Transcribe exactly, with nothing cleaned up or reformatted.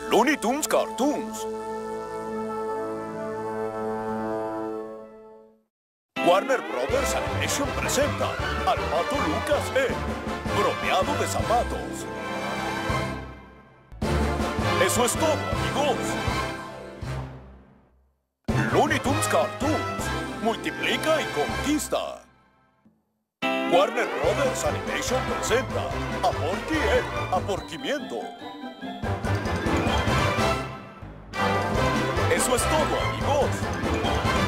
Looney Tunes Cartoons. Warner Brothers Animation presenta al Pato Lucas en Bromeado de Zapatos. Eso es todo, amigos. Looney Tunes Cartoons. Multiplica y conquista. Warner Brothers Animation presenta a Porky el Aporquimiento. Eso es todo, amigos.